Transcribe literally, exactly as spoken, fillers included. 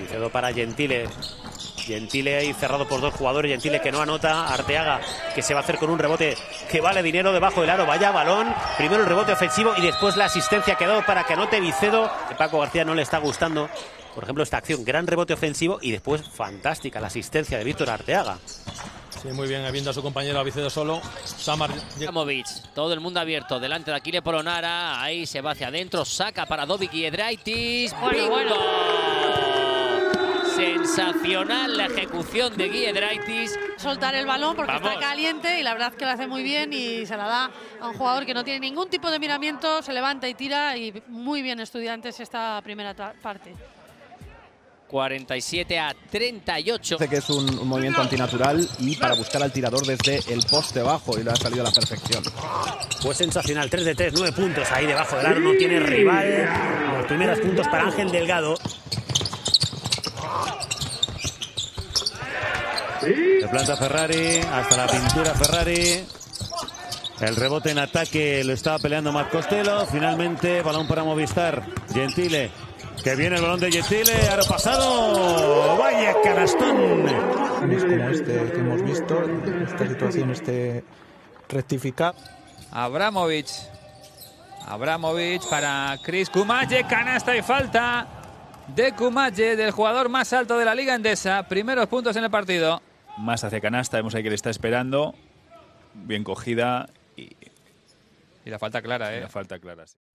Quedó para Gentile. Gentile ahí cerrado por dos jugadores. Gentile que no anota. Arteaga que se va a hacer con un rebote que vale dinero debajo del aro. Vaya balón. Primero el rebote ofensivo y después la asistencia quedó para que anote Vicedo. Que Paco García no le está gustando, por ejemplo, esta acción. Gran rebote ofensivo y después fantástica la asistencia de Víctor Arteaga. Sí, muy bien, viendo a su compañero a Vicedo solo. Samar. Abramovic, todo el mundo abierto. Delante de Aquile Polonara. Ahí se va hacia adentro. Saca para Dovic Giedraitis. Bueno, bueno. Sensacional la ejecución de Giedraitis. Soltar el balón porque Vamos. está caliente y la verdad que lo hace muy bien y se la da a un jugador que no tiene ningún tipo de miramiento, se levanta y tira y muy bien Estudiantes esta primera parte. cuarenta y siete a treinta y ocho. Parece que es un, un movimiento antinatural y para buscar al tirador desde el poste bajo y le ha salido a la perfección. Pues sensacional, tres de tres, nueve puntos ahí debajo del aro, no tiene rival. Los primeros puntos para Ángel Delgado. De planta Ferrari, hasta la pintura Ferrari. El rebote en ataque lo estaba peleando Marc Costello. Finalmente, balón para Movistar. Gentile, que viene el balón de Gentile. Aro pasado. Vaya canastón. Es como este que hemos visto, esta situación, este rectificar. Abramovic. Abramovic para Chris Kumaje. Canasta y falta de Kumaje, del jugador más alto de la Liga Endesa. Primeros puntos en el partido. Más hacia canasta, vemos ahí que le está esperando. Bien cogida. Y, y la falta clara, ¿eh? La falta clara, sí.